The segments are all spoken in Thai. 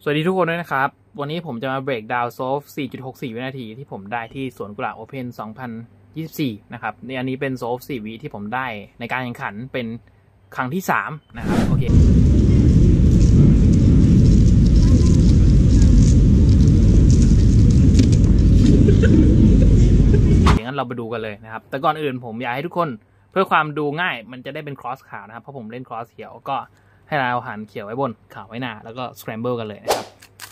สวัสดีทุกคนด้วยนะครับวันนี้ผมจะมา break down solve 4.64 วินาทีที่ผมได้ที่สวนกุหลาบ Open 2024 นะครับในอันนี้เป็น solve 4 วิที่ผมได้ในการแข่งขันเป็นครั้งที่3นะครับโอเคอย่างนั้นเราไปดูกันเลยนะครับแต่ก่อนอื่นผมอยากให้ทุกคนเพื่อความดูง่ายมันจะได้เป็น cross ขาวนะครับเพราะผมเล่น cross เขียวก็ให้เราหันเขียวไว้บนขาวไว้หน้าแล้วก็ scramble กันเลยนะครับ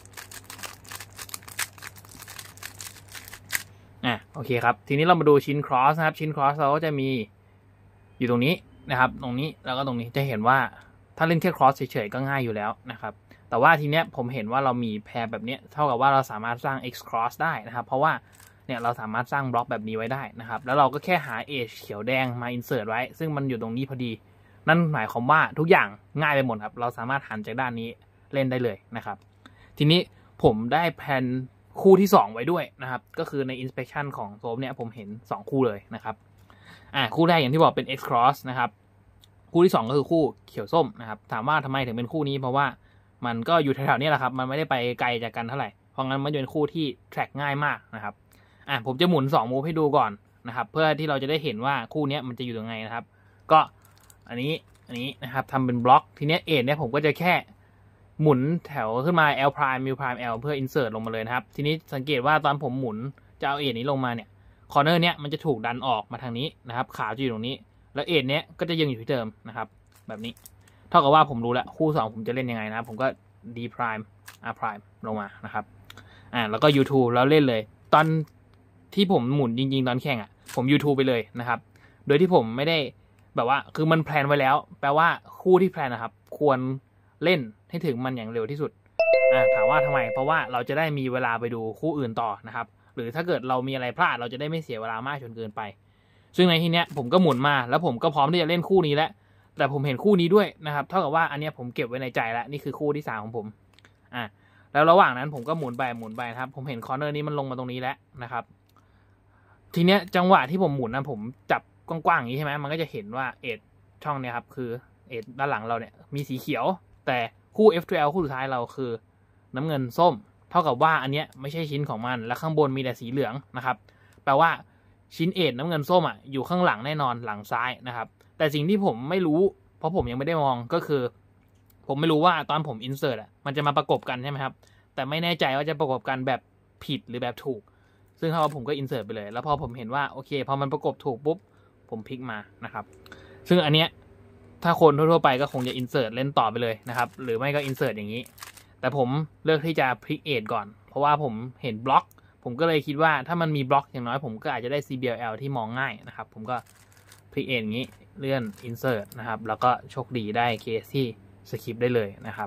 โอเคครับทีนี้เรามาดูชิ้น cross นะครับชิ้น cross เราก็จะมีอยู่ตรงนี้นะครับตรงนี้แล้วก็ตรงนี้จะเห็นว่าถ้าเล่นแค่ cross เฉยๆก็ง่ายอยู่แล้วนะครับแต่ว่าทีเนี้ยผมเห็นว่าเรามีแพรแบบนี้เท่ากับว่าเราสามารถสร้าง x cross ได้นะครับเพราะว่าเนี่ยเราสามารถสร้างบล็อกแบบนี้ไว้ได้นะครับแล้วเราก็แค่หา edge เขียวแดงมา insert ไว้ซึ่งมันอยู่ตรงนี้พอดีนั่นหมายความว่าทุกอย่างง่ายไปหมดครับเราสามารถหันจากด้านนี้เล่นได้เลยนะครับทีนี้ผมได้แผนคู่ที่2ไว้ด้วยนะครับก็คือใน inspection ของโซฟเนี่ยผมเห็น2คู่เลยนะครับคู่แรกอย่างที่บอกเป็น X cross นะครับคู่ที่2ก็คือคู่เขียวส้มนะครับถามว่าทำไมถึงเป็นคู่นี้เพราะว่ามันก็อยู่แถวๆนี้แหละครับมันไม่ได้ไปไกลจากกันเท่าไหร่เพราะงั้นมันเป็นคู่ที่ track ง่ายมากนะครับผมจะหมุน2 move ให้ดูก่อนนะครับเพื่อที่เราจะได้เห็นว่าคู่นี้มันจะอยู่ยังไงนะครับก็อันนี้นะครับทำเป็นบล็อกทีนี้เอ็ดเนี่ยผมก็จะแค่หมุนแถวขึ้นมา L prime U prime L เพื่อ insert ลงมาเลยนะครับทีนี้สังเกตว่าตอนผมหมุนจะเอาเอ็ดนี้ลงมาเนี่ยคอร์เนอร์เนี้ยมันจะถูกดันออกมาทางนี้นะครับขาวจะอยู่ตรงนี้แล้วเอ็ดเนี้ยก็จะยังอยู่ที่เดิมนะครับแบบนี้เท่ากับว่าผมรู้แล้วคู่2ผมจะเล่นยังไงนะครับผมก็ D prime R prime ลงมานะครับแล้วก็ U2 แล้วเล่นเลยตอนที่ผมหมุนจริงๆตอนแข่งผม U2 ไปเลยนะครับโดยที่ผมไม่ได้แบบว่าคือมันแพลนไว้แล้วแปลว่าคู่ที่แพลนนะครับควรเล่นให้ถึงมันอย่างเร็วที่สุดถามว่าทำไมเพราะว่าเราจะได้มีเวลาไปดูคู่อื่นต่อนะครับหรือถ้าเกิดเรามีอะไรพลาดเราจะได้ไม่เสียเวลามากจนเกินไปซึ่งในที่เนี้ยผมก็หมุนมาแล้วผมก็พร้อมที่จะเล่นคู่นี้แล้วแต่ผมเห็นคู่นี้ด้วยนะครับเท่ากับว่าอันเนี้ยผมเก็บไว้ในใจแล้วนี่คือคู่ที่3ของผมแล้วระหว่างนั้นผมก็หมุนไปนะครับผมเห็นคอร์เนอร์นี้มันลงมาตรงนี้แล้วนะครับทีเนี้ยจังหวะที่ผมหมุนนะผมจับกว้างๆอย่างนี้ใช่ไหมมันก็จะเห็นว่าเอ็ดช่องเนี้ยครับคือเอ็ดด้านหลังเราเนี่ยมีสีเขียวแต่คู่ F2L คู่สุดท้ายเราคือน้ำเงินส้มเท่ากับว่าอันเนี้ยไม่ใช่ชิ้นของมันและข้างบนมีแต่สีเหลืองนะครับแปลว่าชิ้นเอ็ดน้ำเงินส้มอยู่ข้างหลังแน่นอนหลังซ้ายนะครับแต่สิ่งที่ผมไม่รู้เพราะผมยังไม่ได้มองก็คือผมไม่รู้ว่าตอนผม insert มันจะมาประกบกันใช่ไหมครับแต่ไม่แน่ใจว่าจะประกบกันแบบผิดหรือแบบถูกซึ่งถ้าผมก็ insert ไปเลยแล้วพอผมเห็นว่าโอเคพอมันประกบถูกปุ๊บผมพลิกมานะครับซึ่งอันเนี้ยถ้าคนทั่วๆไปก็คงจะ insert เล่นต่อไปเลยนะครับหรือไม่ก็ insert อย่างนี้แต่ผมเลือกที่จะพลิกเอ็ดก่อนเพราะว่าผมเห็นบล็อกผมก็เลยคิดว่าถ้ามันมีบล็อกอย่างน้อยผมก็อาจจะได้ CBLL ที่มองง่ายนะครับผมก็พลิกเอ็ดอย่างนี้เลื่อน insert นะครับแล้วก็โชคดีได้เคสที่สคิปได้เลยนะครับ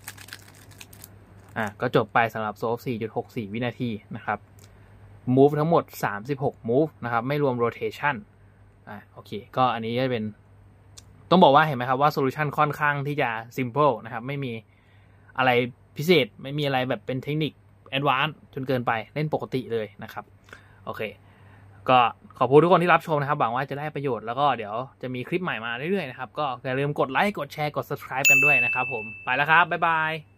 ก็จบไปสำหรับ solve 4.64 วินาทีนะครับ move ทั้งหมด36 move นะครับไม่รวม rotation โอเคก็อันนี้จะเป็นต้องบอกว่าเห็นไหมครับว่า solution ค่อนข้างที่จะ simple นะครับไม่มีอะไรพิเศษไม่มีอะไรแบบเป็นเทคนิค advanced จนเกินไปเล่นปกติเลยนะครับโอเคก็ขอบคุณทุกคนที่รับชมนะครับหวังว่าจะได้ประโยชน์แล้วก็เดี๋ยวจะมีคลิปใหม่มาเรื่อยๆนะครับก็อย่าลืมกดไลค์กดแชร์กด subscribe กันด้วยนะครับผมไปแล้วครับบ๊ายบาย